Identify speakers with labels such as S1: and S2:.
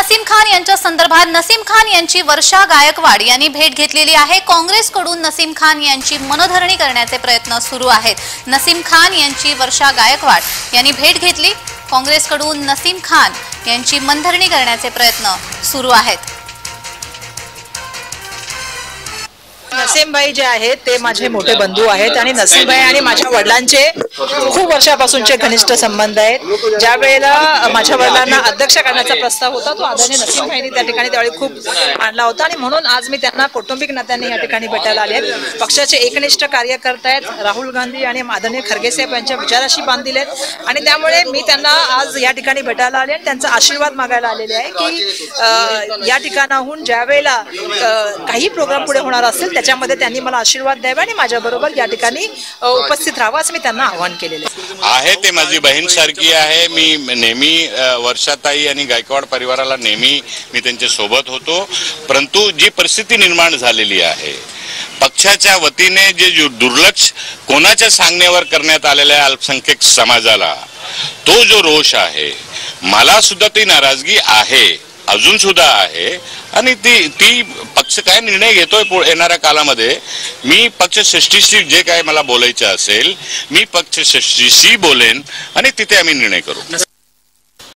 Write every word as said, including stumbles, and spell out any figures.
S1: नसीम खान यांच्या संदर्भात नसीम खान यांची वर्षा गायकवाड यांनी भेट घेतलेली आहे। काँग्रेसकडून नसीम खान यांची मनधरणी करण्याचे प्रयत्न सुरू आहेत। नसीम खान यांची वर्षा गायकवाड यांनी भेट घेतली। काँग्रेसकडून नसीम खान यांची मनधरणी करण्याचे प्रयत्न सुरू आहेत।
S2: नसीम भाई जे आहेत ते माझे मोठे बंधू आहेत आणि नसीम भाई आणि माझ्या वडिलांचे खूप वर्षापासूनचे घनिष्ठ संबंध आहेत। ज्या वेळेला माझ्या वडिलांना अध्यक्ष करण्याचा प्रस्ताव होता तो आदरणीय नसीम भाईंनी त्या ठिकाणी त्यावेळी खूप आणला होता आणि म्हणून आज मी त्यांना कौटुंबिक नात्याने या ठिकाणी भेटायला आले आहेत। पक्षाचे एकनिष्ठ कार्यकर्ते आहेत, राहुल गांधी आणि आदरणीय खरगे साहेब यांच्या विचाराशी बांधील आहेत आणि त्यामुळे मी त्यांना आज या ठिकाणी भेटायला आले आणि त्यांचा आशीर्वाद मागायला आलेले आहे की या ठिकाणाहून ज्या वेळेला काही प्रोग्राम पुढे होणार असेल त्याच्यामध्ये त्यांनी मला आशीर्वाद द्यावा आणि माझ्याबरोबर या ठिकाणी उपस्थित राहावं असं मी त्यांना आवाहन केलेले
S3: आहे। ते माझी बहीण सारखी आहे। मी नेहमी वर्षाताई आणि गायकवाड परिवाराला नेहमी मी त्यांच्या सोबत होतो, परंतु जी परिस्थिती निर्माण झालेली आहे पक्षाच्या वतीने जे दुर्लक्ष कोणाच्या सांगण्यावर करण्यात आलेल्या अल्पसंख्याक समाजाला, तो जो रोष आहे, मला सुद्धा ती नाराजगी आहे, अजून सुद्धा आहे आणि ती ती पक्ष काय निर्णय घेतोय येणाऱ्या कालामध्ये मी पक्ष श्रेष्ठीशी जे काय मला बोलायचं असेल मी पक्ष श्रेष्ठीशी बोलेन आणि तिथे आम्ही निर्णय करू।